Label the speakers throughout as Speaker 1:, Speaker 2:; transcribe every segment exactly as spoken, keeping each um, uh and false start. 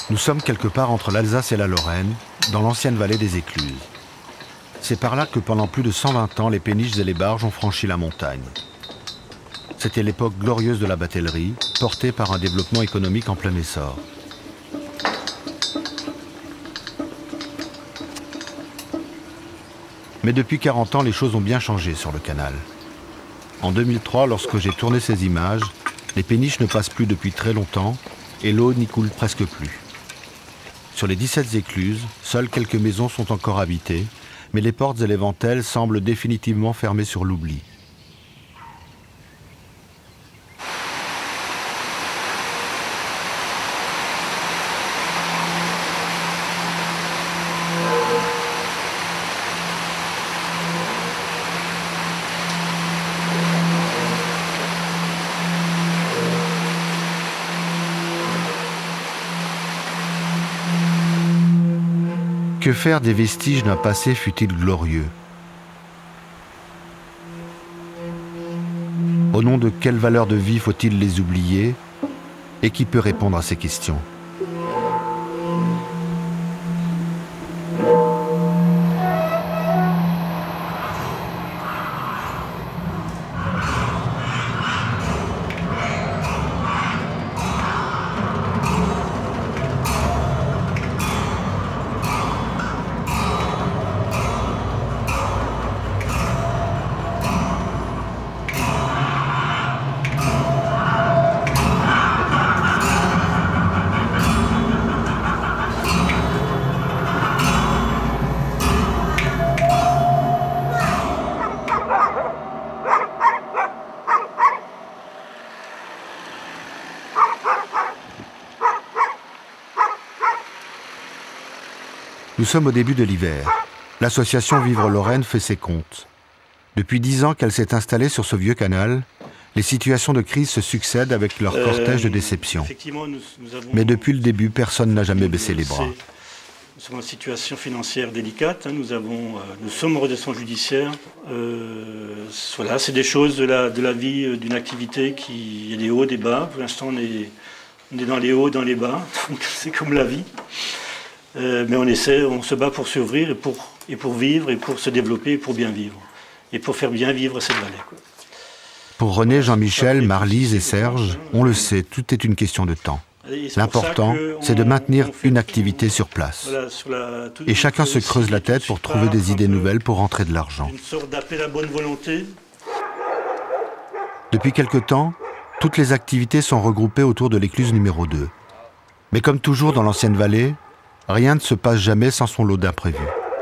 Speaker 1: Nous sommes quelque part entre l'Alsace et la Lorraine, dans l'ancienne vallée des Écluses. C'est par là que pendant plus de cent vingt ans, les péniches et les barges ont franchi la montagne. C'était l'époque glorieuse de la batellerie, portée par un développement économique en plein essor. Mais depuis quarante ans, les choses ont bien changé sur le canal. En deux mille trois, lorsque j'ai tourné ces images, les péniches ne passent plus depuis très longtemps et l'eau n'y coule presque plus. Sur les dix-sept écluses, seules quelques maisons sont encore habitées, mais les portes et les ventelles semblent définitivement fermées sur l'oubli. Que faire des vestiges d'un passé fut-il glorieux? Au nom de quelle valeur de vie faut-il les oublier? Et qui peut répondre à ces questions? Nous sommes au début de l'hiver. L'association Vivre Lorraine fait ses comptes. Depuis dix ans qu'elle s'est installée sur ce vieux canal, les situations de crise se succèdent avec leur cortège de déception.
Speaker 2: Nous, nous avons...
Speaker 1: Mais depuis le début, personne n'a jamais baissé les bras.
Speaker 2: Nous sommes en situation financière délicate. Hein. Nous, avons, euh, nous sommes en redressement judiciaire. Euh, voilà, c'est des choses de la, de la vie euh, d'une activité qui... Il y a des hauts, des bas. Pour l'instant, on est, on est dans les hauts, dans les bas. Donc c'est comme la vie. Euh, mais on essaie, on se bat pour survivre et pour, et pour vivre et pour se développer et pour bien vivre. Et pour faire bien vivre cette vallée, quoi.
Speaker 1: Pour René, Jean-Michel, Marlise et Serge, on le sait, tout est une question de temps. L'important, c'est de maintenir une activité sur place.
Speaker 2: Voilà, sur la,
Speaker 1: et chacun se creuse la tête pour trouver des idées nouvelles pour rentrer de l'argent.
Speaker 2: Une sorte d'appel à bonne volonté.
Speaker 1: Depuis quelque temps, toutes les activités sont regroupées autour de l'écluse numéro deux. Mais comme toujours dans l'ancienne vallée, rien ne se passe jamais sans son lot d'imprévus.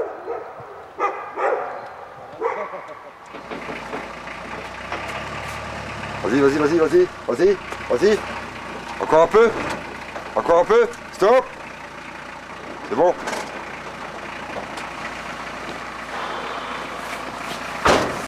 Speaker 3: Vas-y, vas-y, vas-y, vas-y, vas-y, vas-y. Encore un peu. Encore un peu. Stop. C'est bon.